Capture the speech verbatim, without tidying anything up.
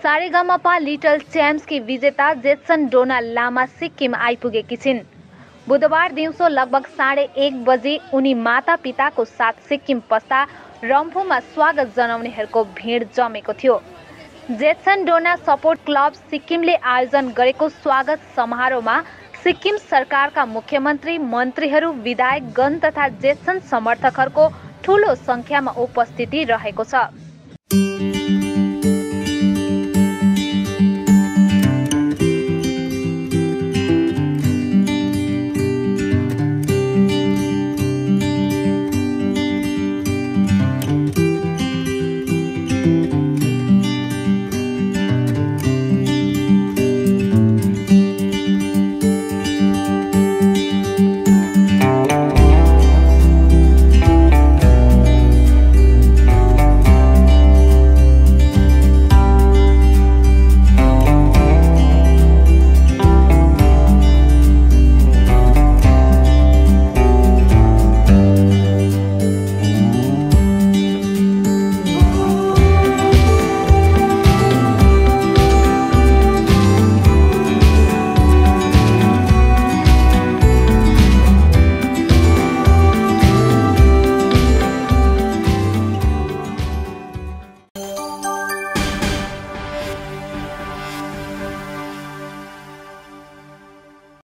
Sa Re Ga Ma Pa little च्याम्प्सकी विजेता Jason डोना लामा सिक्किम आइपुगेकी छिन्। बुधबार दिउँसो लगभग साढे एक बजे उनी माता पिताको साथ सिक्किम पस्दा रम्फूमा स्वागत जनाउनेहरूको भिड जमेको थियो। जेसन डोना सपोर्ट क्लब सिक्किमले आयोजन गरेको स्वागत समारोहमा सिक्किम सरकारका मुख्यमन्त्री, मन्त्रीहरू, विधायकगण तथा जेसन समर्थकहरूको ठूलो संख्यामा उपस्थिति रहेको छ।